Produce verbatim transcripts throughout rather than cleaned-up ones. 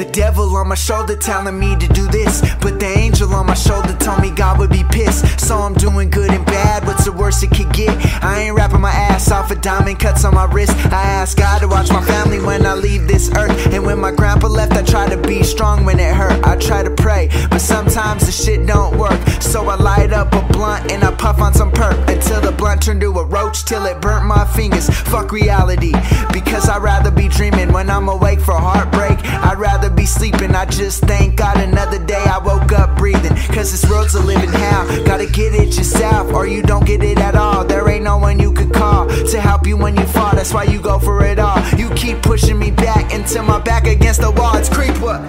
devil on my shoulder telling me to do this, but the angel on my shoulder told me God would be pissed. So I'm doing good and bad, what's the worst it could get? I ain't rapping my ass off with diamond cuts on my wrist. I ask God to watch my family when I leave this earth, and when my grandpa left I try to be strong when it hurt. I try to pray, but sometimes the shit don't work. So I light up a blunt and I puff on some perp until the blunt turned to a roach, till it burnt my fingers. Fuck reality, because I'd rather be dreaming when I'm awake for heartbreak. I'd rather be sleeping. I just thank God another day I woke up breathing, cause this world's a living hell. Gotta get it yourself or you don't get it at all. There ain't no one you could call to help you when you fall. That's why you go for it all. You keep pushing me back until my back against the wall. It's creep what?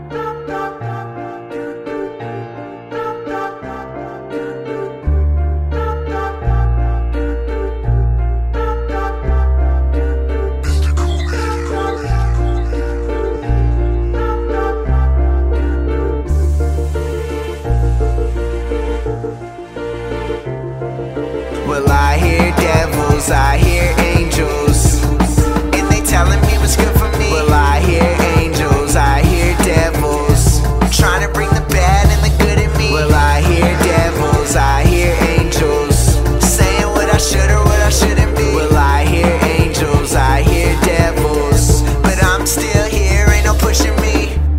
Well, I hear devils, I hear angels, and they telling me what's good for me. Well, I hear angels, I hear devils, trying to bring the bad and the good in me. Well, I hear devils, I hear angels, saying what I should or what I shouldn't be. Well, I hear angels, I hear devils, but I'm still here, ain't no pushing me.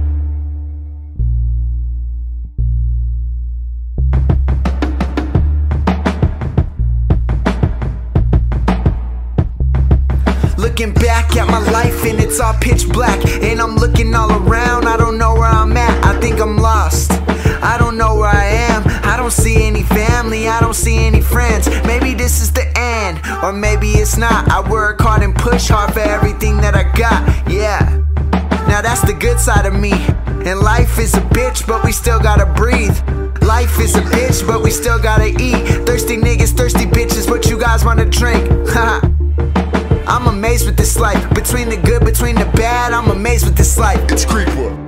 Looking back at my life and it's all pitch black, and I'm looking all around, I don't know where I'm at. I think I'm lost, I don't know where I am. I don't see any family, I don't see any friends. Maybe this is the end, or maybe it's not. I work hard and push hard for everything that I got, yeah. Now that's the good side of me. And life is a bitch, but we still gotta breathe. Life is a bitch, but we still gotta eat. Thirsty niggas, thirsty bitches, what you guys wanna drink? Haha. I'm amazed with this life. Between the good, between the bad, I'm amazed with this life. It's Creepwell.